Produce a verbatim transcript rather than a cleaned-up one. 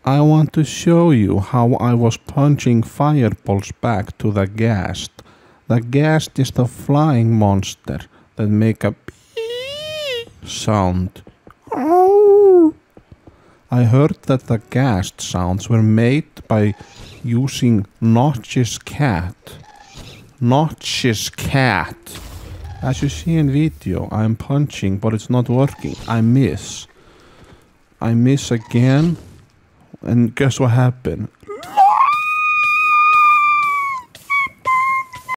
I want to show you how I was punching fireballs back to the ghast. The ghast is the flying monster that make a beep sound. Oh. I heard that the ghast sounds were made by using Notch's cat. Notch's cat. As you see in video, I'm punching, but it's not working. I miss. I miss again. And guess what happened?